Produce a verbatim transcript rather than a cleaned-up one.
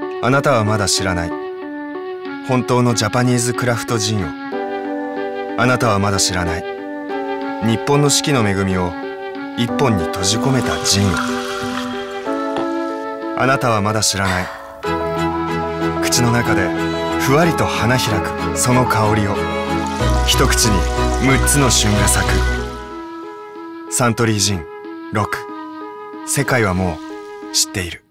あなたはまだ知らない本当のジャパニーズクラフトジンを。あなたはまだ知らない日本の四季の恵みを一本に閉じ込めたジンを。あなたはまだ知らない口の中でふわりと花開くその香りを。一口にむっつの旬が咲く。サントリージンロック、世界はもう知っている。